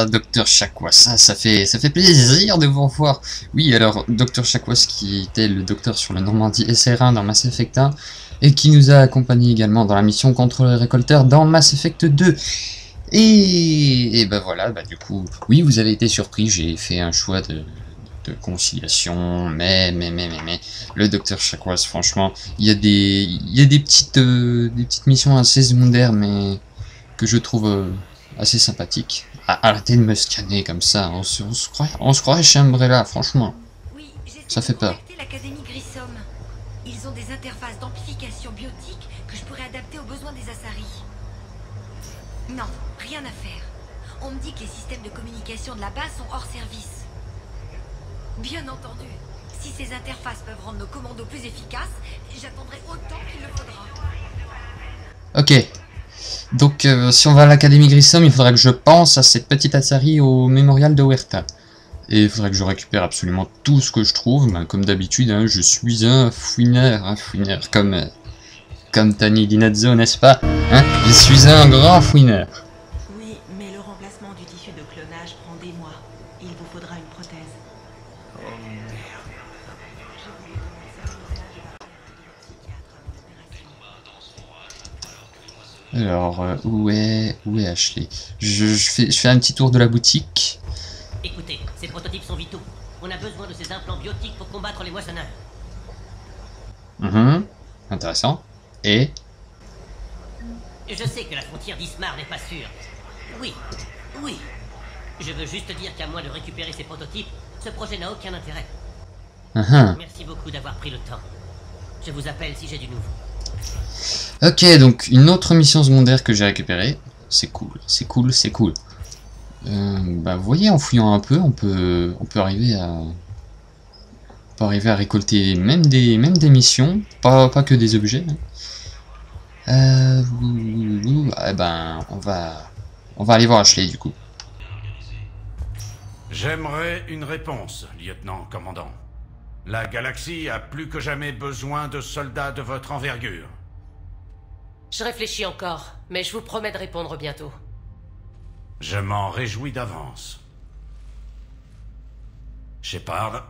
Docteur Chakwas, ça fait plaisir de vous revoir. Oui, alors, Docteur Chakwas qui était le docteur sur le Normandie SR1 dans Mass Effect 1 et qui nous a accompagnés également dans la mission contre les récolteurs dans Mass Effect 2. Et ben voilà, bah du coup, oui, vous avez été surpris, j'ai fait un choix de conciliation, mais, le Docteur Chakwas, franchement, il y a des petites missions assez secondaires, mais que je trouve assez sympathiques. Arrêtez de me scanner comme ça, on se croirait chez Umbrella, franchement, Oui, ça fait peur. l'Académie Grissom. Ils ont des interfaces d'amplification biotique que je pourrais adapter aux besoins des Asari. Non, rien à faire. On me dit que les systèmes de communication de la base sont hors service. Bien entendu, si ces interfaces peuvent rendre nos commandos plus efficaces, j'attendrai autant qu'il le faudra. Ok, donc si on va à l'Académie Grissom, il faudrait que je pense à cette petite Asari au mémorial de Huerta. Et il faudrait que je récupère absolument tout ce que je trouve, ben, comme d'habitude, hein, je suis un fouineur comme Tani Dinazzo, n'est-ce pas, hein? Je suis un grand fouineur. Oui, mais le remplacement du tissu de clonage prend des mois. Il vous faudra une prothèse. Oh merde. Alors, où est Ashley? Je fais un petit tour de la boutique. Écoutez, ces prototypes sont vitaux. On a besoin de ces implants biotiques pour combattre les moissonneurs. Intéressant. Et Je sais que la frontière d'Ismar n'est pas sûre. Oui. Je veux juste dire qu'à moins de récupérer ces prototypes, ce projet n'a aucun intérêt. Merci beaucoup d'avoir pris le temps. Je vous appelle si j'ai du nouveau. ok, donc une autre mission secondaire que j'ai récupérée. C'est cool. Bah, vous voyez, en fouillant un peu, on peut arriver à récolter même des missions, pas que des objets. Eh ben, on va aller voir Ashley du coup. J'aimerais une réponse, lieutenant-commandant. La galaxie a plus que jamais besoin de soldats de votre envergure. Je réfléchis encore, mais je vous promets de répondre bientôt. Je m'en réjouis d'avance. Shepard.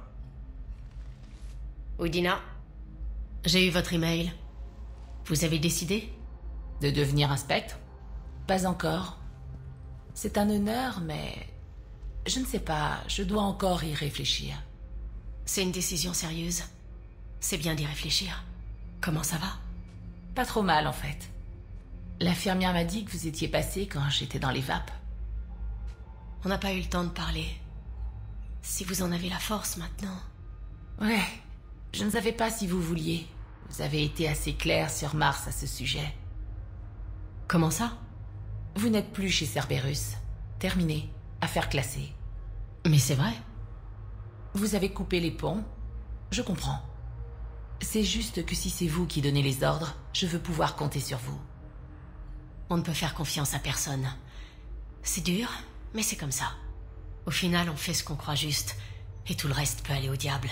Udina, j'ai eu votre email. Vous avez décidé? De devenir un spectre? Pas encore. C'est un honneur, mais... Je ne sais pas, je dois encore y réfléchir. C'est une décision sérieuse. C'est bien d'y réfléchir. Comment ça va? Pas trop mal, en fait. L'infirmière m'a dit que vous étiez passé quand j'étais dans les vapes. On n'a pas eu le temps de parler. Si vous en avez la force maintenant... Ouais, je ne savais pas si vous vouliez. Vous avez été assez clair sur Mars à ce sujet. Comment ça? Vous n'êtes plus chez Cerberus. Terminé. Affaire classée. Mais c'est vrai. Vous avez coupé les ponts. Je comprends. C'est juste que si c'est vous qui donnez les ordres, je veux pouvoir compter sur vous. On ne peut faire confiance à personne. C'est dur, mais c'est comme ça. Au final, on fait ce qu'on croit juste, et tout le reste peut aller au diable.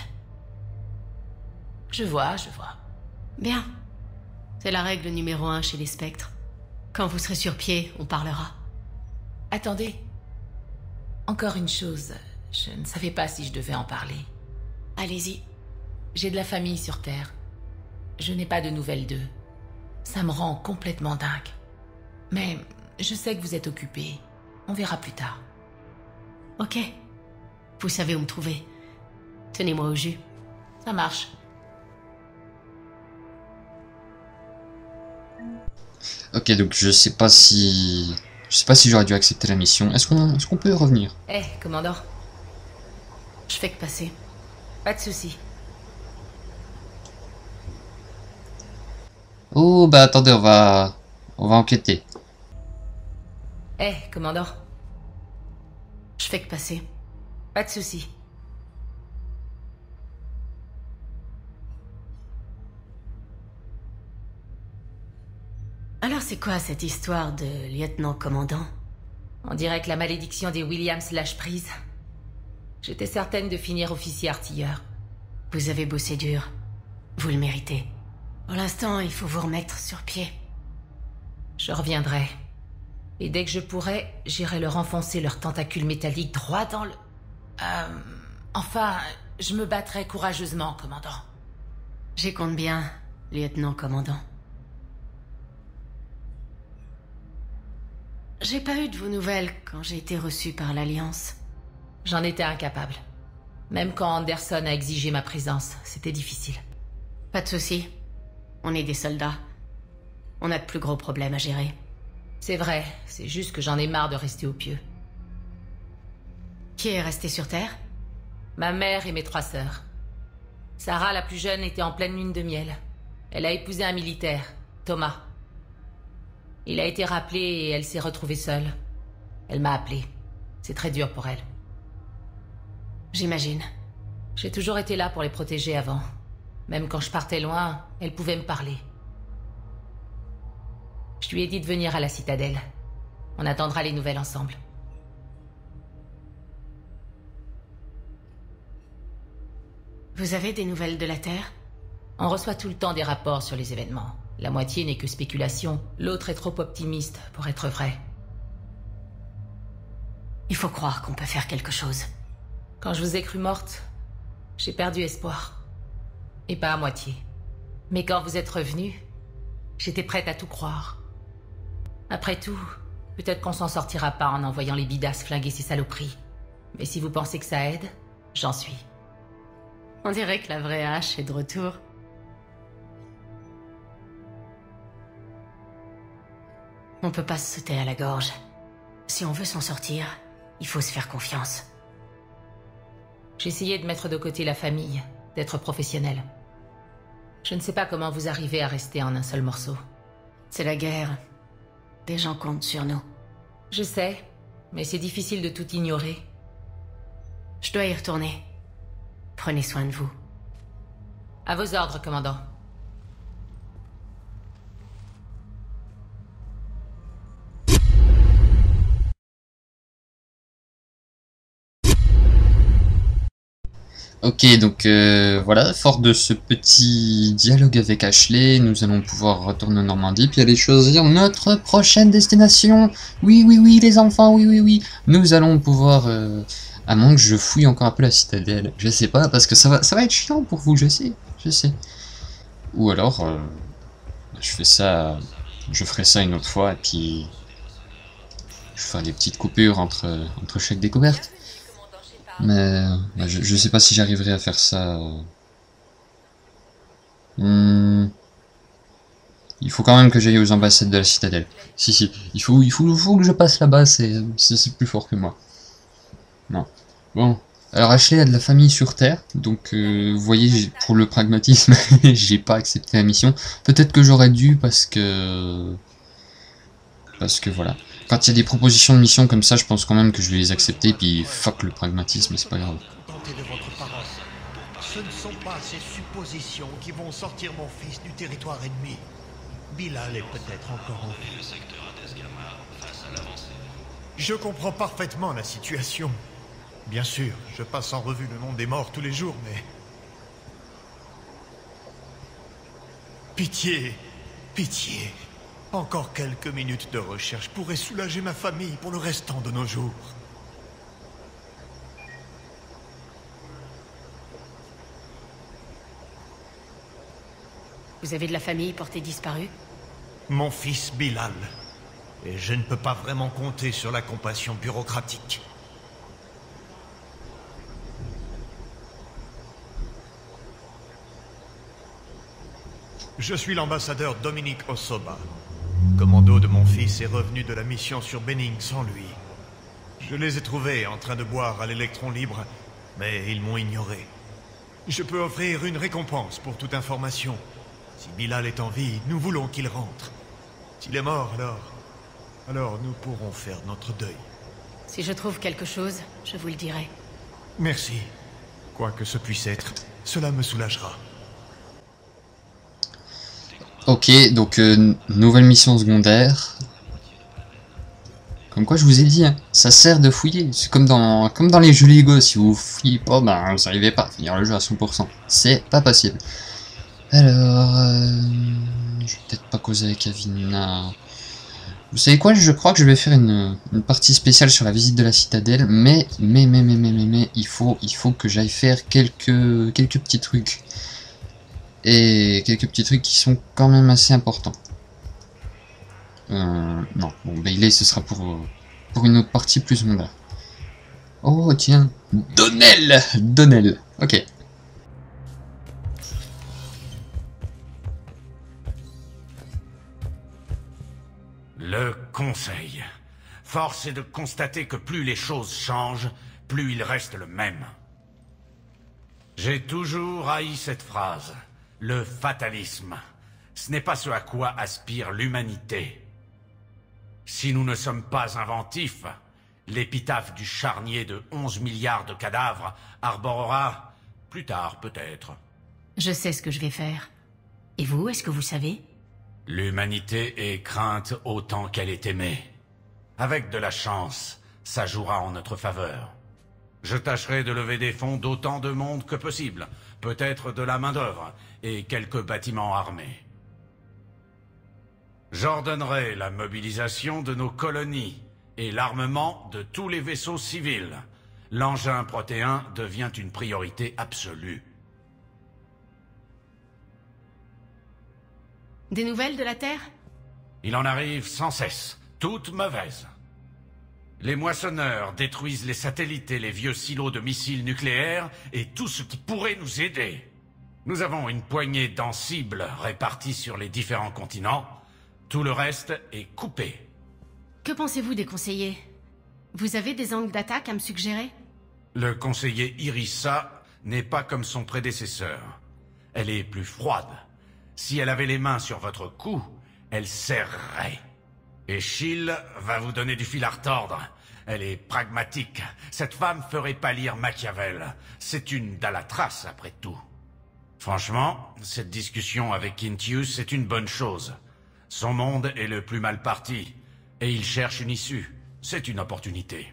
Je vois. Bien. C'est la règle numéro 1 chez les spectres. Quand vous serez sur pied, on parlera. Attendez. Encore une chose. Je ne savais pas si je devais en parler. Allez-y. J'ai de la famille sur Terre. Je n'ai pas de nouvelles d'eux. Ça me rend complètement dingue. Mais je sais que vous êtes occupé. On verra plus tard. Ok. Vous savez où me trouver. Tenez-moi au jus. Ça marche. Ok, donc je sais pas si j'aurais dû accepter la mission. Est-ce qu'on peut revenir? Commandant. Je fais que passer. Pas de soucis. Oh bah attendez, on va enquêter. Commandant. Je fais que passer. Pas de soucis. Alors c'est quoi cette histoire de lieutenant-commandant? On dirait que la malédiction des Williams lâche prise. J'étais certaine de finir officier artilleur. Vous avez bossé dur. Vous le méritez. Pour l'instant, il faut vous remettre sur pied. Je reviendrai. Et dès que je pourrai, j'irai leur enfoncer leurs tentacules métalliques droit dans le... Enfin, je me battrai courageusement, commandant. J'y compte bien, lieutenant-commandant. J'ai pas eu de vos nouvelles quand j'ai été reçu par l'Alliance. J'en étais incapable. Même quand Anderson a exigé ma présence, c'était difficile. Pas de souci. On est des soldats. On a de plus gros problèmes à gérer. C'est vrai, c'est juste que j'en ai marre de rester au pieu. Qui est resté sur Terre? Ma mère et mes 3 sœurs. Sarah, la plus jeune, était en pleine lune de miel. Elle a épousé un militaire, Thomas. Il a été rappelé et elle s'est retrouvée seule. Elle m'a appelé. C'est très dur pour elle. J'imagine. J'ai toujours été là pour les protéger avant. Même quand je partais loin, elle pouvait me parler. Je lui ai dit de venir à la citadelle. On attendra les nouvelles ensemble. Vous avez des nouvelles de la Terre? On reçoit tout le temps des rapports sur les événements. La moitié n'est que spéculation, l'autre est trop optimiste pour être vrai. Il faut croire qu'on peut faire quelque chose. Quand je vous ai cru morte, j'ai perdu espoir. Et pas à moitié. Mais quand vous êtes revenu, j'étais prête à tout croire. Après tout, peut-être qu'on s'en sortira pas en envoyant les bidasses flinguer ces saloperies. Mais si vous pensez que ça aide, j'en suis. On dirait que la vraie hache est de retour. On peut pas se sauter à la gorge. Si on veut s'en sortir, il faut se faire confiance. J'essayais de mettre de côté la famille, d'être professionnel. Je ne sais pas comment vous arrivez à rester en un seul morceau. C'est la guerre. Des gens comptent sur nous. Je sais, mais c'est difficile de tout ignorer. Je dois y retourner. Prenez soin de vous. À vos ordres, commandant. Ok, donc voilà, fort de ce petit dialogue avec Ashley, nous allons pouvoir retourner en Normandie, puis aller choisir notre prochaine destination. Oui, oui, oui, les enfants, oui, oui, oui. Nous allons pouvoir, à moins que je fouille encore un peu la citadelle, je sais pas, parce que ça va être chiant pour vous, je sais. Ou alors, je ferai ça une autre fois, et puis je ferai des petites coupures entre chaque découverte. Mais je sais pas si j'arriverai à faire ça. Il faut quand même que j'aille aux ambassades de la citadelle. Si, il faut que je passe là-bas, c'est plus fort que moi. Non. Bon. Alors Ashley a de la famille sur Terre, donc vous voyez, pour le pragmatisme, j'ai pas accepté la mission. Peut-être que j'aurais dû parce que voilà. Quand il y a des propositions de mission comme ça, je pense quand même que je vais les accepter, puis fuck le pragmatisme, c'est pas grave. De votre parole. Ce ne sont pas ces suppositions qui vont sortir mon fils du territoire ennemi. Bilal est peut-être encore en vie. Je comprends parfaitement la situation. Bien sûr, je passe en revue le nom des morts tous les jours, mais... Pitié, pitié. Encore quelques minutes de recherche pourraient soulager ma famille pour le restant de nos jours. Vous avez de la famille portée disparue? Mon fils Bilal. Et je ne peux pas vraiment compter sur la compassion bureaucratique. Je suis l'ambassadeur Dominique Osoba. Commando de mon fils est revenu de la mission sur Benning sans lui. Je les ai trouvés en train de boire à l'électron libre, mais ils m'ont ignoré. Je peux offrir une récompense pour toute information. Si Bilal est en vie, nous voulons qu'il rentre. S'il est mort, alors nous pourrons faire notre deuil. Si je trouve quelque chose, je vous le dirai. Merci. Quoi que ce puisse être, cela me soulagera. Ok, donc nouvelle mission secondaire. Comme quoi je vous ai dit, hein, ça sert de fouiller. C'est comme dans les jeux Lego, si vous fouillez pas, ben vous n'arrivez pas à finir le jeu à 100%. C'est pas possible. Alors, je vais peut-être pas causer avec Avina. Vous savez quoi, je crois que je vais faire une partie spéciale sur la visite de la citadelle, mais il faut que j'aille faire quelques petits trucs. Et quelques petits trucs qui sont quand même assez importants. Non, bon, Bailey, ce sera pour une autre partie plus secondaire. Oh, tiens, Donnell, ok. Le Conseil. Force est de constater que plus les choses changent, plus il reste le même. J'ai toujours haï cette phrase. Le fatalisme. Ce n'est pas ce à quoi aspire l'humanité. Si nous ne sommes pas inventifs, l'épitaphe du charnier de 11 milliards de cadavres arborera, plus tard peut-être. Je sais ce que je vais faire. Et vous, est-ce que vous savez? L'humanité est crainte autant qu'elle est aimée. Avec de la chance, ça jouera en notre faveur. Je tâcherai de lever des fonds d'autant de monde que possible, peut-être de la main-d'œuvre et quelques bâtiments armés. J'ordonnerai la mobilisation de nos colonies et l'armement de tous les vaisseaux civils. L'engin protéin devient une priorité absolue. Des nouvelles de la Terre? Il en arrive sans cesse, toutes mauvaises. Les moissonneurs détruisent les satellites et les vieux silos de missiles nucléaires et tout ce qui pourrait nous aider. Nous avons une poignée d'encibles répartis sur les différents continents. Tout le reste est coupé. Que pensez-vous des conseillers? Vous avez des angles d'attaque à me suggérer? Le conseiller Irissa n'est pas comme son prédécesseur. Elle est plus froide. Si elle avait les mains sur votre cou, elle serrerait. Et Chill va vous donner du fil à retordre. Elle est pragmatique. Cette femme ferait pâlir Machiavel. C'est une Dalatras, après tout. Franchement, cette discussion avec Quintius est une bonne chose. Son monde est le plus mal parti, et il cherche une issue. C'est une opportunité.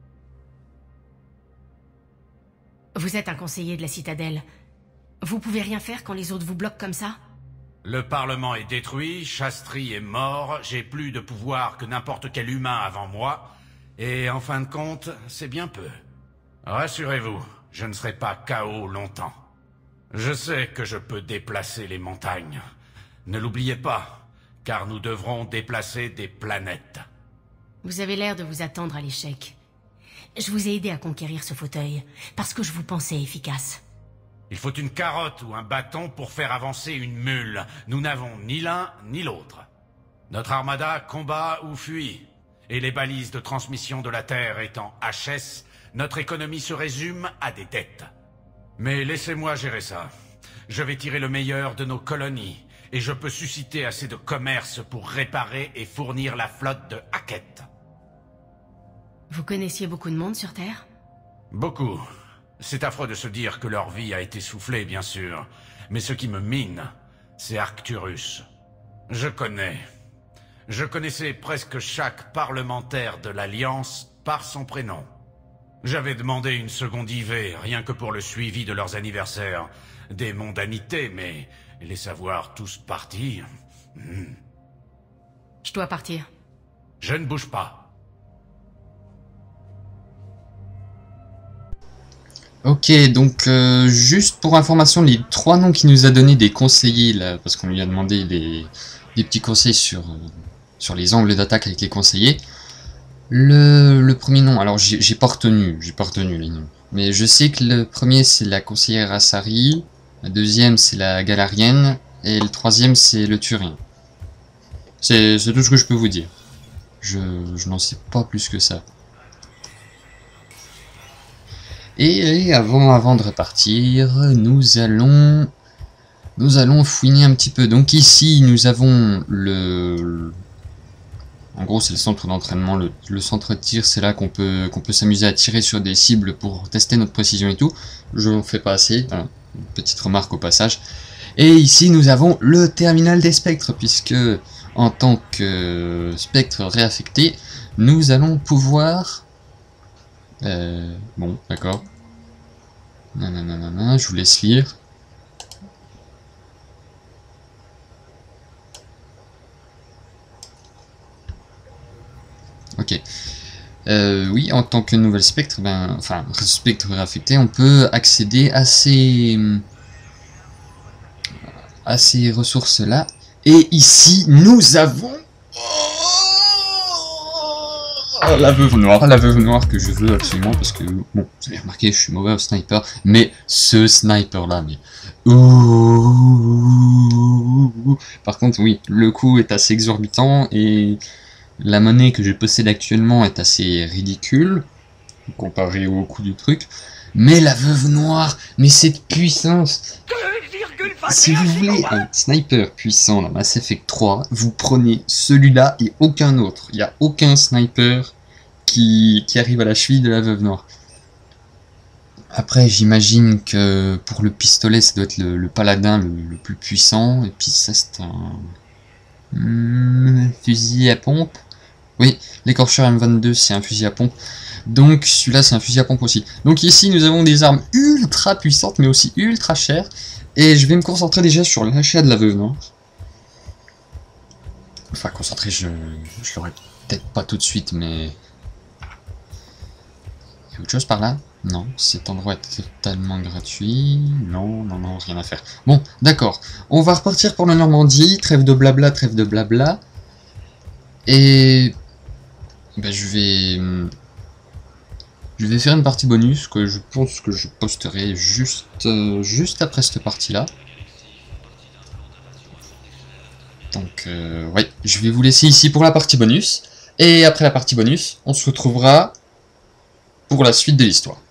Vous êtes un conseiller de la Citadelle. Vous pouvez rien faire quand les autres vous bloquent comme ça? Le Parlement est détruit, Shastri est mort, j'ai plus de pouvoir que n'importe quel humain avant moi, et en fin de compte, c'est bien peu. Rassurez-vous, je ne serai pas KO longtemps. Je sais que je peux déplacer les montagnes. Ne l'oubliez pas, car nous devrons déplacer des planètes. Vous avez l'air de vous attendre à l'échec. Je vous ai aidé à conquérir ce fauteuil, parce que je vous pensais efficace. Il faut une carotte ou un bâton pour faire avancer une mule. Nous n'avons ni l'un ni l'autre. Notre armada combat ou fuit. Et les balises de transmission de la Terre étant HS, notre économie se résume à des dettes. Mais laissez-moi gérer ça. Je vais tirer le meilleur de nos colonies, et je peux susciter assez de commerce pour réparer et fournir la flotte de Hackett. Vous connaissiez beaucoup de monde sur Terre? Beaucoup. C'est affreux de se dire que leur vie a été soufflée, bien sûr. Mais ce qui me mine, c'est Arcturus. Je connaissais presque chaque parlementaire de l'Alliance par son prénom. J'avais demandé une seconde IV, rien que pour le suivi de leurs anniversaires. Des mondanités, mais les savoir tous partis... Je dois partir. Je ne bouge pas. Ok, donc juste pour information, les 3 noms qu'il nous a donné des conseillers, là, parce qu'on lui a demandé des petits conseils sur les angles d'attaque avec les conseillers. Le premier nom, alors j'ai pas retenu les noms, mais je sais que le premier c'est la conseillère Asari, la deuxième c'est la Galarienne, et le troisième c'est le Turien. C'est tout ce que je peux vous dire. Je n'en sais pas plus que ça. Et avant de repartir, nous allons fouiner un petit peu. Donc ici, nous avons en gros, c'est le centre d'entraînement, le centre de tir. C'est là qu'on peut s'amuser à tirer sur des cibles pour tester notre précision et tout. Je n'en fais pas assez. Voilà. Une petite remarque au passage. Et ici, nous avons le terminal des spectres, puisque en tant que spectre réaffecté, nous allons pouvoir... bon, d'accord. Nanana, je vous laisse lire. Ok. Oui, en tant que nouvelle spectre, ben, enfin, spectre réaffecté, on peut accéder à ces ressources-là. Et ici, nous avons... Oh, la veuve noire que je veux absolument, parce que, bon, vous avez remarqué, je suis mauvais au sniper, mais ce sniper-là, mais... Ouh. Par contre, oui, le coût est assez exorbitant, et la monnaie que je possède actuellement est assez ridicule, comparé au coût du truc, mais la veuve noire, mais cette puissance... Si vous voulez un sniper puissant dans Mass Effect 3, vous prenez celui-là et aucun autre. Il n'y a aucun sniper qui arrive à la cheville de la veuve noire. Après, j'imagine que pour le pistolet, ça doit être le paladin le plus puissant. Et puis ça, c'est un fusil à pompe. Oui, l'écorcheur M22, c'est un fusil à pompe. Donc celui-là, c'est un fusil à pompe aussi. Donc ici, nous avons des armes ultra puissantes, mais aussi ultra chères. Et je vais me concentrer déjà sur l'achat de la veuve noire. Enfin, concentrer, je l'aurai peut-être pas tout de suite, mais... Il y a autre chose par là? Non, cet endroit est totalement gratuit. Non, rien à faire. Bon, d'accord. On va repartir pour la Normandie. Trêve de blabla, trêve de blabla. Et... Ben, je vais faire une partie bonus que je pense que je posterai juste après cette partie-là. Donc, ouais, je vais vous laisser ici pour la partie bonus. Et après la partie bonus, on se retrouvera pour la suite de l'histoire.